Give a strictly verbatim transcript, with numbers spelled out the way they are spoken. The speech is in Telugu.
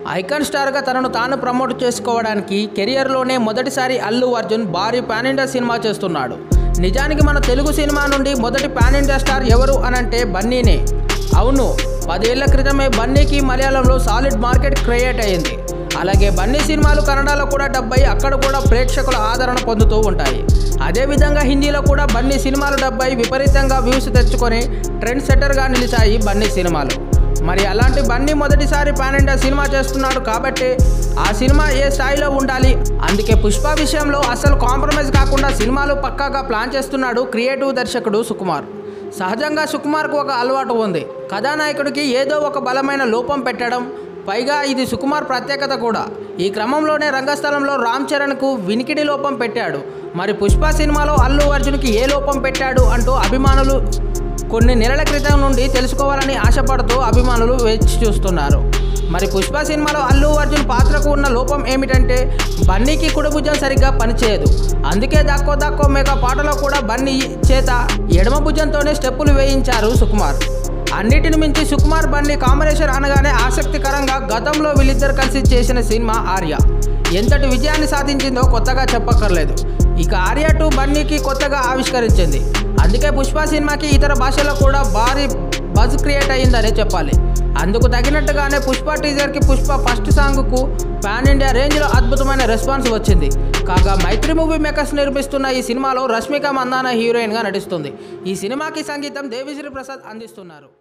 ఐకాన్ స్టార్గా తనను తాను ప్రమోట్ చేసుకోవడానికి కెరియర్లోనే మొదటిసారి అల్లు అర్జున్ భారీ పాన్ ఇండియా సినిమా చేస్తున్నాడు. నిజానికి మన తెలుగు సినిమా నుండి మొదటి పాన్ ఇండియా స్టార్ ఎవరు అనంటే బన్నీనే. అవును, పదేళ్ల క్రితమే బన్నీకి మలయాళంలో సాలిడ్ మార్కెట్ క్రియేట్ అయ్యింది. అలాగే బన్నీ సినిమాలు కన్నడలో కూడా డబ్ అయి అక్కడ కూడా ప్రేక్షకుల ఆదరణ పొందుతూ ఉంటాయి. అదేవిధంగా హిందీలో కూడా బన్నీ సినిమాలు డబ్ అయి విపరీతంగా వ్యూస్ తెచ్చుకొని ట్రెండ్ సెట్టర్గా నిలిచాయి బన్నీ సినిమాలు. మరి అలాంటి బన్నీ మొదటిసారి పాన్ ఇండియా సినిమా చేస్తున్నాడు కాబట్టి ఆ సినిమా ఏ స్థాయిలో ఉండాలి, అందుకే పుష్ప విషయంలో అసలు కాంప్రమైజ్ కాకుండా సినిమాలు పక్కాగా ప్లాన్ చేస్తున్నాడు క్రియేటివ్ దర్శకుడు సుకుమార్. సహజంగా సుకుమార్కు ఒక అలవాటు ఉంది, కథానాయకుడికి ఏదో ఒక బలమైన లోపం పెట్టడం. పైగా ఇది సుకుమార్ ప్రత్యేకత కూడా. ఈ క్రమంలోనే రంగస్థలంలో రామ్ చరణ్కు వినికిడి లోపం పెట్టాడు. మరి పుష్ప సినిమాలో అల్లు అర్జున్కి ఏ లోపం పెట్టాడు అంటూ అభిమానులు కొన్ని నెలల క్రితం నుండి తెలుసుకోవాలని ఆశపడుతూ అభిమానులు వేచి చూస్తున్నారు. మరి పుష్ప సినిమాలో అల్లు అర్జున్ పాత్రకు ఉన్న లోపం ఏమిటంటే బన్నీకి కుడిభుజం సరిగ్గా పనిచేయదు. అందుకే దాక్కో దాక్కో మేక పాటలో కూడా బన్నీ చేత ఎడమ భుజంతోనే స్టెప్పులు వేయించారు సుకుమార్. అన్నిటిని మించి సుకుమార్ బన్నీ కాంబినేషన్ అనగానే ఆసక్తికరంగా గతంలో వీళ్ళిద్దరు కలిసి చేసిన సినిమా ఆర్య ఎంతటి విజయాన్ని సాధించిందో కొత్తగా చెప్పక్కర్లేదు. ఇక ఆర్య టూ బన్నీకి కొత్తగా ఆవిష్కరించింది. అందుకే పుష్ప సినిమాకి ఇతర భాషల్లో కూడా భారీ బజ్ క్రియేట్ అయ్యిందనే చెప్పాలి. అందుకు తగినట్టుగానే పుష్ప టీజర్కి పుష్ప ఫస్ట్ సాంగ్కు పాన్ ఇండియా రేంజ్లో అద్భుతమైన రెస్పాన్స్ వచ్చింది. కాగా మైత్రి మూవీ మేకర్స్ నిర్మిస్తున్న ఈ సినిమాలో రష్మిక మందాన హీరోయిన్గా నటిస్తుంది. ఈ సినిమాకి సంగీతం దేవిశ్రీ ప్రసాద్ అందిస్తున్నారు.